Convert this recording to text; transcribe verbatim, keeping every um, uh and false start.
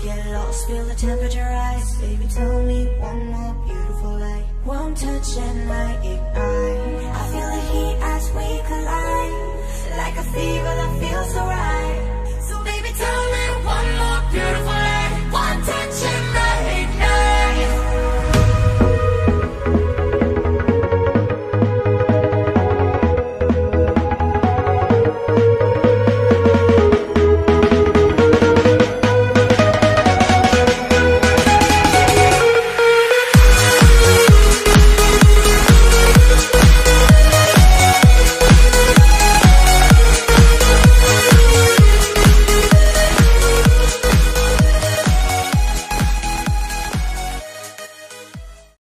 get lost, feel the temperature rise. Baby, tell me one more beautiful light. One touch and I ignite. I feel the heat as we collide. Like a fever that feels so right.